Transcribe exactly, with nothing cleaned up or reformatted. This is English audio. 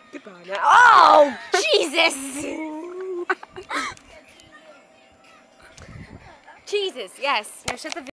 Goodbye now. Oh, Jesus! Jesus, yes. Now shut the